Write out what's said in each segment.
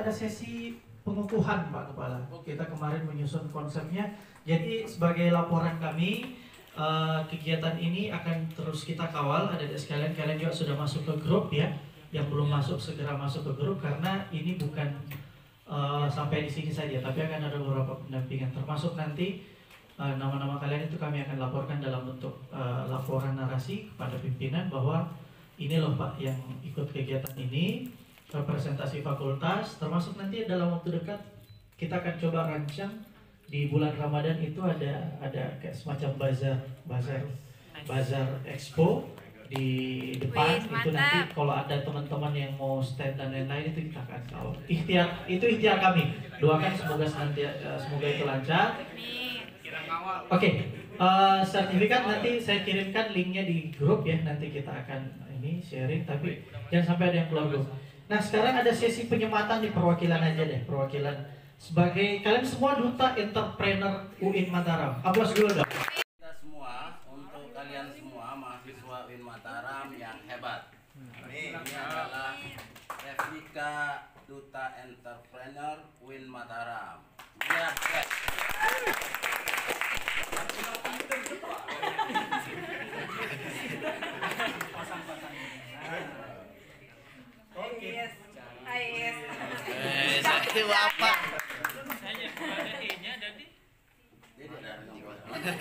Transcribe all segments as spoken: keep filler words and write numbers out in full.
Ada sesi pengukuhan Pak Kepala. Kita kemarin menyusun konsepnya. Jadi sebagai laporan kami, uh, kegiatan ini akan terus kita kawal. Adik-adik sekalian, kalian juga sudah masuk ke grup ya. Yang belum masuk segera masuk ke grup karena ini bukan uh, sampai di sini saja, tapi akan ada beberapa pendampingan. Termasuk nanti uh, nama-nama kalian itu kami akan laporkan dalam bentuk uh, laporan narasi kepada pimpinan bahwa ini loh Pak yang ikut kegiatan ini, representasi fakultas, termasuk nanti dalam waktu dekat kita akan coba rancang di bulan Ramadan itu ada ada kayak semacam bazar bazar bazar expo di depan. Wih, itu nanti kalau ada teman-teman yang mau stand dan lain-lain itu kita akan kawal. Ikhtiar itu ikhtiar kami. Doakan semoga nanti semoga itu lancar. Oke, okay. uh, sertifikat nanti saya kirimkan linknya di grup ya, nanti kita akan ini sharing, tapi jangan sampai ada yang keluar grup. Nah sekarang ada sesi penyematan di perwakilan aja deh, perwakilan sebagai kalian semua duta entrepreneur U I N Mataram. Aplaus dulu dong. Kita semua, untuk kalian semua mahasiswa U I N Mataram yang hebat. Ini adalah replika duta entrepreneur U I N Mataram. Ya, ya. Oke. Yes. Yes. Eh, saya apa? Saya ada E-nya jadi. Jadi ada nomor.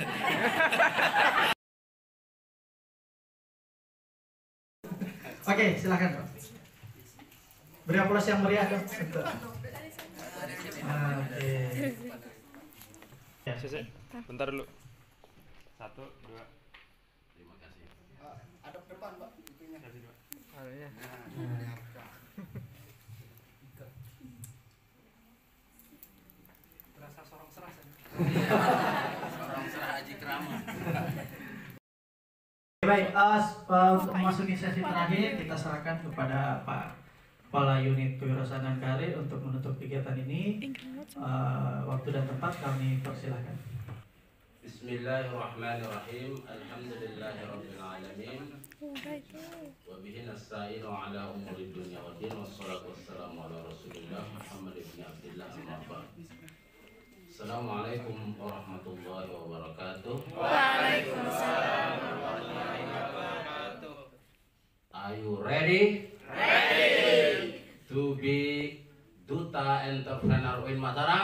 Oke, silakan Pak. Beri aplaus yang meriah dong. Oke. Ya, Sese. Bentar dulu. Satu, dua. Terima kasih. Ada depan Pak, itunya. Kasih dua. Nah, Berasa sorong serah saja. Sorong serah Haji Krama. Baik, uh, untuk memasuki sesi terakhir kita serahkan kepada Pak Kepala Unit Kewirausahaan dan Karir untuk menutup kegiatan ini. Uh, waktu dan tempat kami persilahkan. Bismillahirrahmanirrahim. Alhamdulillahirabbil alamin. Wa bihi nasta'inu ala umuri dunya waddin wassalatu wassalamu ala Rasulillah Muhammad ibn Abdullah amma ba'd. Assalamualaikum warahmatullahi wabarakatuh. Waalaikumsalam warahmatullahi wabarakatuh. Are you ready? Ready to be duta entrepreneur U I N Mataram?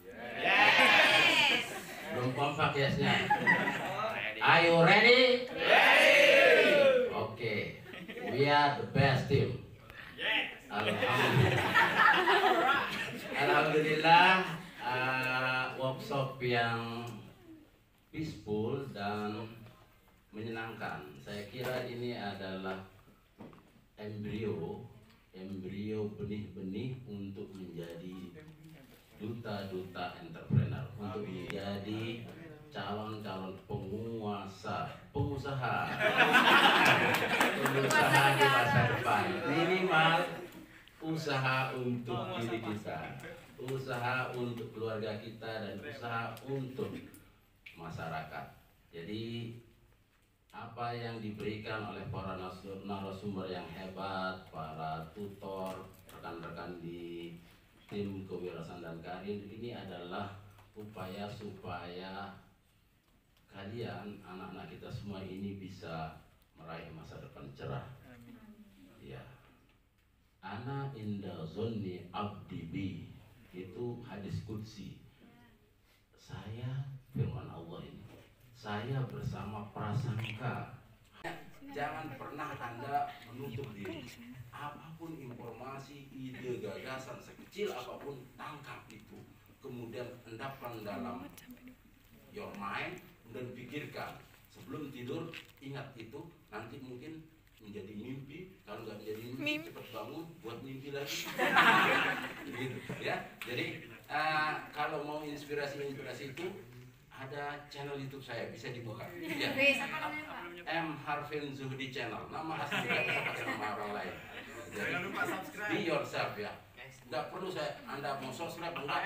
Yes. Belum kompak yes-nya. Are you ready? Ready. Oke, okay. We are the best team. Yes. Alhamdulillah. Alhamdulillah. Uh, workshop yang peaceful dan menyenangkan. Saya kira ini adalah embrio, embrio benih-benih untuk menjadi duta-duta entrepreneur, untuk menjadi calon-calon penguasa, pengusaha, pengusaha di masa depan. Minimal usaha untuk diri kita, usaha untuk keluarga kita, dan usaha untuk masyarakat. Jadi apa yang diberikan oleh para narasumber yang hebat, para tutor, rekan-rekan di tim kewirausahaan dan karir ini adalah upaya supaya kalian, anak-anak kita semua ini bisa meraih masa depan cerah. Ya. Ana inda zonni abdi bi, itu hadis qudsi. Saya, firman Allah ini, saya bersama prasangka. Jangan pernah Anda menutup diri. Apapun informasi, ide, gagasan, sekecil apapun, tangkap itu. Kemudian endapkan dalam your mind dan pikirkan. Sebelum tidur, ingat itu. Nanti mungkin menjadi mimpi. Kalau nggak menjadi mimpi, mimpi, cepat bangun buat mimpi lagi. Gitu, ya. Jadi uh, kalau mau inspirasi-inspirasi itu, ada channel YouTube saya, bisa dibuka. Ya. M Harvin Zuhdi Channel. Nama asli saya pakai nama orang lain. Jadi, jangan lupa subscribe. Be yourself ya. Nggak perlu saya, Anda mau subscribe enggak?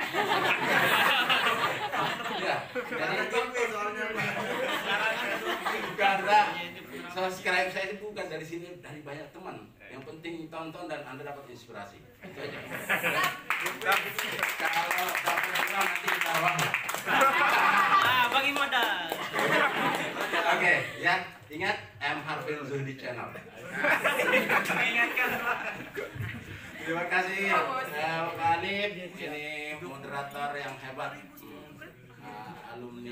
Ya. Jadi karena subscribe saya itu bukan dari sini, dari banyak teman. Yang penting tonton dan Anda dapat inspirasi. Itu aja. Ingat M Harvin Zuhdi Channel. Terima kasih eh, Pak Hanif, ini moderator yang hebat, hmm. uh, alumni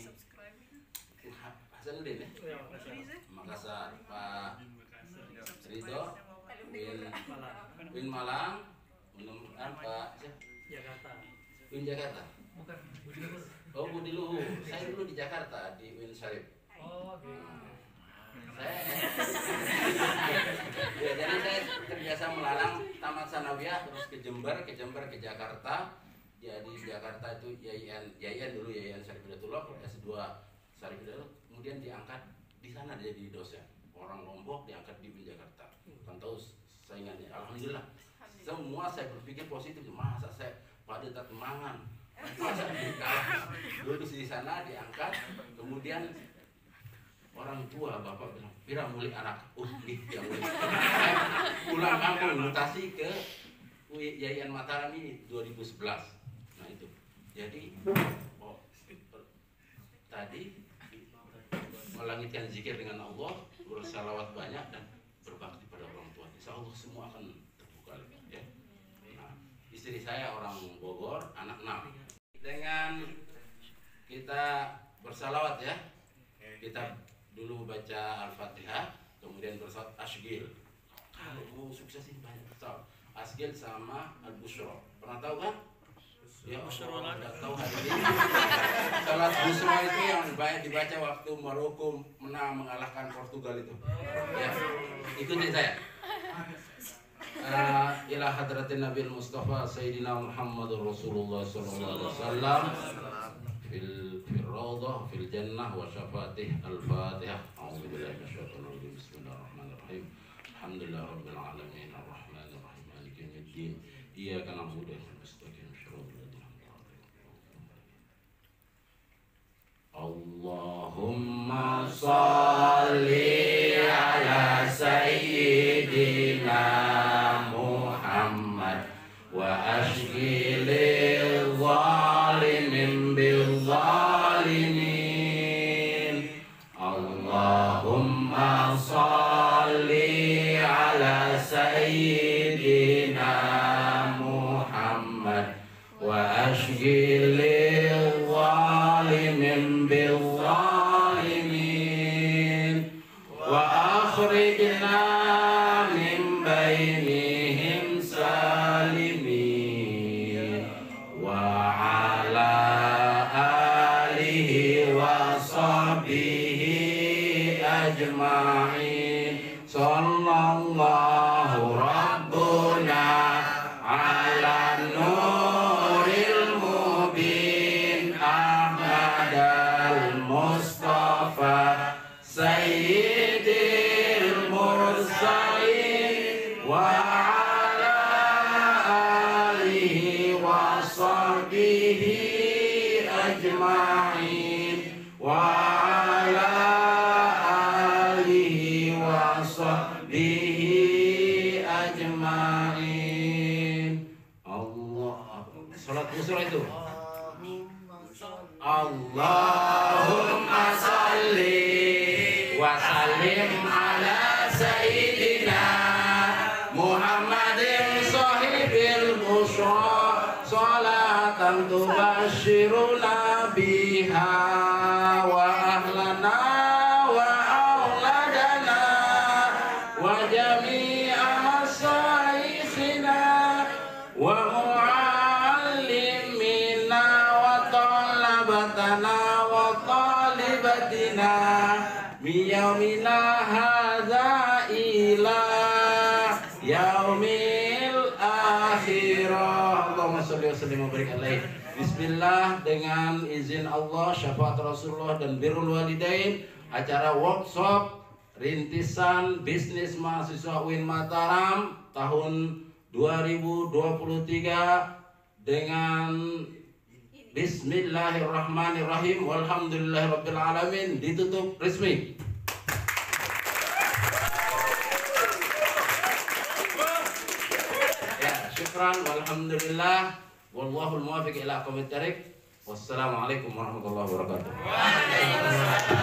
Hasanuddin ya, Makassar, Pak Ridho, Win, Win Malang, menemukan Pak Jakarta. Win Jakarta. Bukan Budi Luhur. Oh Budi Luhur, saya dulu di Jakarta di Win Syarif. Oh, gitu. Saya, ya, jadi saya terbiasa melarang tamat sanawiyah terus ke Jember, ke Jember ke Jakarta. Jadi di Jakarta itu Yayan, Yayan dulu Yayan Syarif Hidayatullah, S dua Syarif Hidayatullah, kemudian diangkat di sana jadi dosen. Orang Lombok diangkat di Jakarta. Kan tahu saingannya. Alhamdulillah. Semua saya berpikir positif. Masa saya pada tak mangan, masa dikalah. Lulus di sana diangkat, kemudian orang tua bapak bilang, "Pira mulik anak." Uh, nih yang mulik. Pulang kampung mutasi ke Yayan Mataram ini dua ribu sebelas. Nah itu. Jadi oh, tadi melangitkan zikir dengan Allah, bersalawat banyak dan berbakti pada orang tua. Insya Allah semua akan terbuka ya. Nah, istri saya orang Bogor, anak enam. Dengan kita bersalawat ya, kita dulu baca Al-Fatihah, kemudian bersalawat Asgil. Kalau mau sukses ini banyak bersalawat. Asgil sama Al-Bushra. Pernah tahu kan? Ya Allah, nggak tahu hari ini. Salat Bushra itu yang banyak dibaca waktu Maroko menang mengalahkan Portugal itu. Ya, ikutin saya. Uh, ila hadratin Nabi Mustafa Sayyidina Muhammadur Rasulullah sallallahu alaihi wasallam fil fil rawdah fil jannah wa syafatih al-Fatihah. A'udzu billahi minasyaitonir rajim. Bismillahirrahmanirrahim. Alhamdulillah rabbil alamin arrahmanir rahim maliki yaumiddin. Iyyaka na'budu wa nasta'in. Allahumma sholli ala sayyidina Muhammad wa ashghilil zalimin bil zalimin. Allahumma sholli ala sayyidina Muhammad wa ashghilil zalimin bil zalimin wa akhrijna min bainihim salimin wa ala alihi wa sahbihi ajma'in. Sallallahu rabbuna ala nuril mubin Ahmad al-Mustafa Sayyidil Mursalin wa ala alihi wa sahbihi ajma'in wa ala alihi wa sahbihi ajma'in. Allah. Salat Bushra itu. Allahumma salli wa sallim ala sayyidina Muhammadin sahibil bushra salatan tubashiruna biha wa ahlana wa auladana wa jami'a masaikhina wa muallimina wa talabatana wa talibatina min yaumina hadza ila yaumil akhirah. Allahumma sholli wa sallim wa barik alaihi. Bismillah, dengan izin Allah, syafaat Rasulullah dan birrul walidain, acara workshop rintisan bisnis mahasiswa U I N Mataram tahun dua ribu dua puluh tiga dengan Bismillahirrahmanirrahim walhamdulillahirabbil alamin ditutup resmi. Ya, syukran walhamdulillah wallahul muwaffiq ila aqwamit thariq. Wassalamualaikum warahmatullahi wabarakatuh.